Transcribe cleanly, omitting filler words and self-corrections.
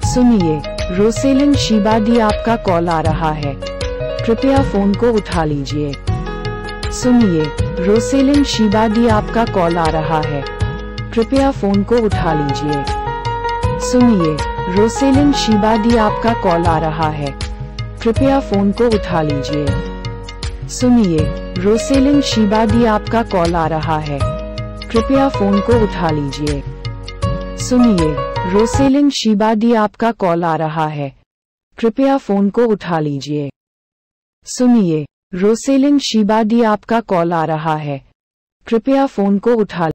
सुनिए, रोसेलिन शिबादी आपका कॉल आ रहा है, कृपया फोन को उठा लीजिए। सुनिए, रोसेलिन शिबादी आपका कॉल आ रहा है, कृपया फोन को उठा लीजिए। सुनिए, रोसेलिन शिबादी आपका कॉल आ रहा है, कृपया फोन को उठा लीजिए। सुनिए, रोसेलिन शिबादी आपका कॉल आ रहा है, कृपया फोन को उठा लीजिए। सुनिए, रोसेलिन शिबादी आपका कॉल आ रहा है, कृपया फोन को उठा लीजिए। सुनिए, रोसेलिन शिबादी आपका कॉल आ रहा है, कृपया फोन को उठा